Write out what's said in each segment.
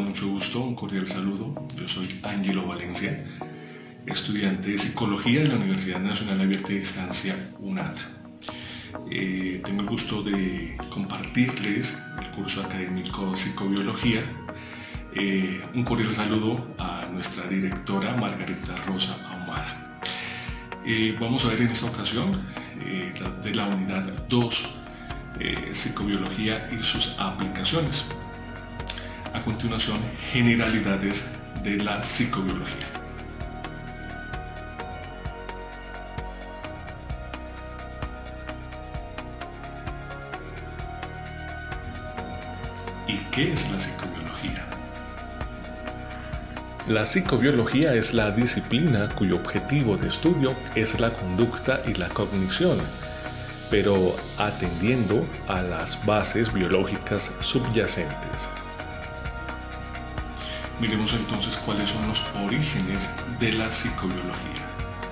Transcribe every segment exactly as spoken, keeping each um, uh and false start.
mucho gusto, un cordial saludo. Yo soy Ángelo Valencia, estudiante de Psicología de la Universidad Nacional Abierta de Distancia UNAD. Eh, tengo el gusto de compartirles el curso académico Psicobiología. Eh, un cordial saludo a nuestra directora Margarita Rosa Ahumada. Eh, vamos a ver en esta ocasión eh, de la unidad dos, eh, Psicobiología y sus aplicaciones. A continuación, generalidades de la psicobiología. ¿Y qué es la psicobiología? La psicobiología es la disciplina cuyo objetivo de estudio es la conducta y la cognición, pero atendiendo a las bases biológicas subyacentes. Miremos entonces cuáles son los orígenes de la psicobiología.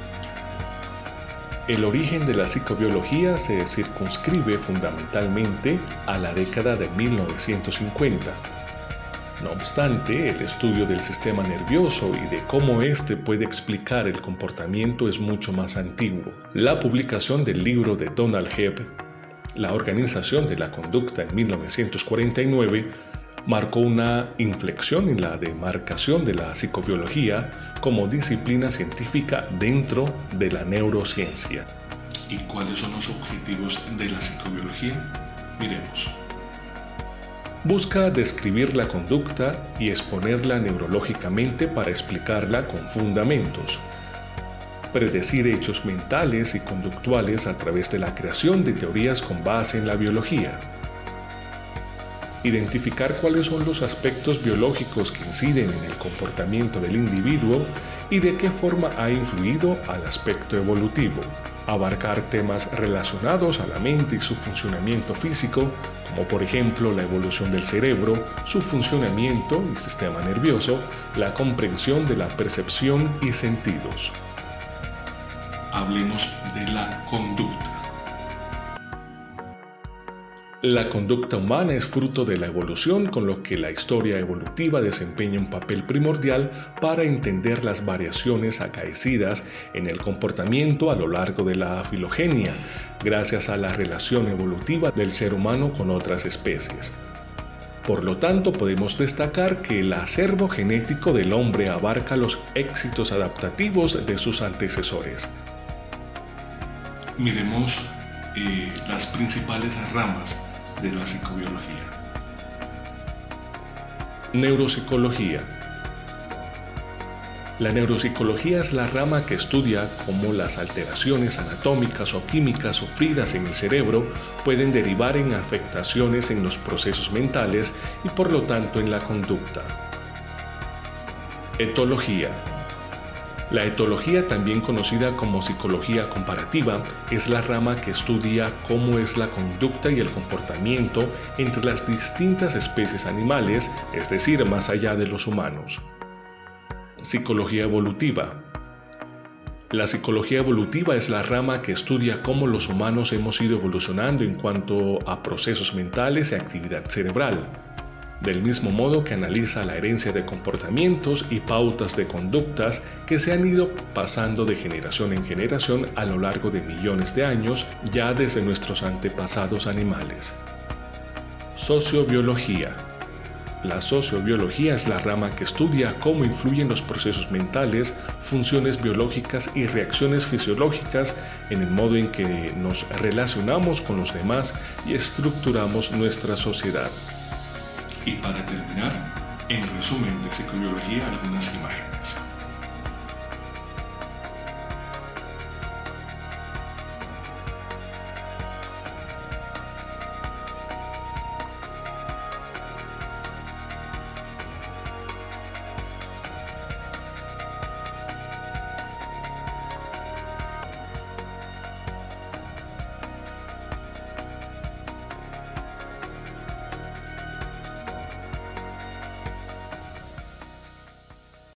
El origen de la psicobiología se circunscribe fundamentalmente a la década de mil novecientos cincuenta. No obstante, el estudio del sistema nervioso y de cómo éste puede explicar el comportamiento es mucho más antiguo. La publicación del libro de Donald Hebb, La organización de la conducta, en mil novecientos cuarenta y nueve, marcó una inflexión en la demarcación de la psicobiología como disciplina científica dentro de la neurociencia. ¿Y cuáles son los objetivos de la psicobiología? Miremos. Busca describir la conducta y exponerla neurológicamente para explicarla con fundamentos. Predecir hechos mentales y conductuales a través de la creación de teorías con base en la biología. Identificar cuáles son los aspectos biológicos que inciden en el comportamiento del individuo y de qué forma ha influido al aspecto evolutivo. Abarcar temas relacionados a la mente y su funcionamiento físico, como por ejemplo la evolución del cerebro, su funcionamiento y sistema nervioso, la comprensión de la percepción y sentidos. Hablemos de la conducta. La conducta humana es fruto de la evolución, con lo que la historia evolutiva desempeña un papel primordial para entender las variaciones acaecidas en el comportamiento a lo largo de la filogenia, gracias a la relación evolutiva del ser humano con otras especies. Por lo tanto, podemos destacar que el acervo genético del hombre abarca los éxitos adaptativos de sus antecesores. Miremos eh, las principales ramas de la psicobiología. Neuropsicología. La neuropsicología es la rama que estudia cómo las alteraciones anatómicas o químicas sufridas en el cerebro pueden derivar en afectaciones en los procesos mentales y por lo tanto en la conducta. Etología. La etología, también conocida como psicología comparativa, es la rama que estudia cómo es la conducta y el comportamiento entre las distintas especies animales, es decir, más allá de los humanos. Psicología evolutiva. La psicología evolutiva es la rama que estudia cómo los humanos hemos ido evolucionando en cuanto a procesos mentales y actividad cerebral. Del mismo modo que analiza la herencia de comportamientos y pautas de conductas que se han ido pasando de generación en generación a lo largo de millones de años, ya desde nuestros antepasados animales. Sociobiología. La sociobiología es la rama que estudia cómo influyen los procesos mentales, funciones biológicas y reacciones fisiológicas en el modo en que nos relacionamos con los demás y estructuramos nuestra sociedad. Y para terminar, en resumen de psicobiología, algunas imágenes.